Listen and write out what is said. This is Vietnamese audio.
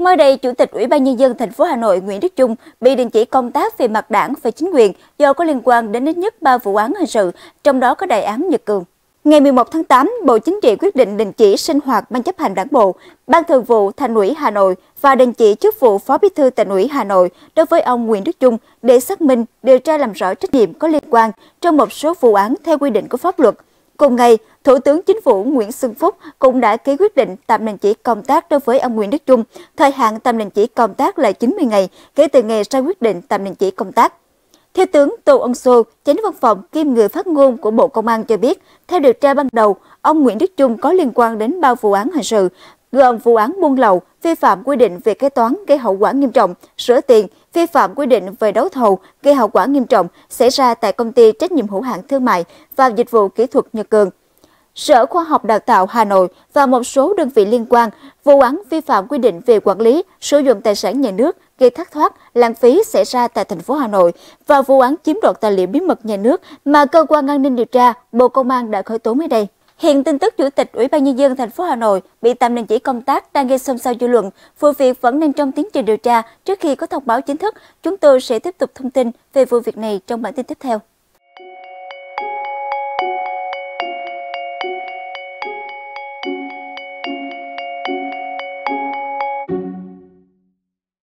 Mới đây, Chủ tịch Ủy ban Nhân dân thành phố Hà Nội Nguyễn Đức Chung bị đình chỉ công tác về mặt đảng và chính quyền do có liên quan đến ít nhất 3 vụ án hình sự, trong đó có đại án Nhật Cường. Ngày 11 tháng 8, Bộ Chính trị quyết định đình chỉ sinh hoạt Ban chấp hành Đảng bộ, Ban Thường vụ Thành ủy Hà Nội và đình chỉ chức vụ Phó Bí thư Thành ủy Hà Nội đối với ông Nguyễn Đức Chung để xác minh, điều tra làm rõ trách nhiệm có liên quan trong một số vụ án theo quy định của pháp luật. Cùng ngày, Thủ tướng Chính phủ Nguyễn Xuân Phúc cũng đã ký quyết định tạm đình chỉ công tác đối với ông Nguyễn Đức Chung. Thời hạn tạm đình chỉ công tác là 90 ngày kể từ ngày ra quyết định tạm đình chỉ công tác. Thiếu tướng Tô Ân Sô, Chánh văn phòng kiêm người phát ngôn của Bộ Công an cho biết, theo điều tra ban đầu, ông Nguyễn Đức Chung có liên quan đến 3 vụ án hình sự, gồm vụ án buôn lậu, vi phạm quy định về kế toán gây hậu quả nghiêm trọng, rửa tiền, vi phạm quy định về đấu thầu gây hậu quả nghiêm trọng xảy ra tại công ty trách nhiệm hữu hạn thương mại và dịch vụ kỹ thuật Nhật Cường. Sở Khoa học Đào tạo Hà Nội và một số đơn vị liên quan, vụ án vi phạm quy định về quản lý, sử dụng tài sản nhà nước gây thất thoát, lãng phí xảy ra tại thành phố Hà Nội và vụ án chiếm đoạt tài liệu bí mật nhà nước mà cơ quan an ninh điều tra Bộ Công an đã khởi tố mới đây. Hiện tin tức Chủ tịch Ủy ban Nhân dân thành phố Hà Nội bị tạm đình chỉ công tác đang gây xôn xao dư luận. Vụ việc vẫn đang trong tiến trình điều tra. Trước khi có thông báo chính thức, chúng tôi sẽ tiếp tục thông tin về vụ việc này trong bản tin tiếp theo.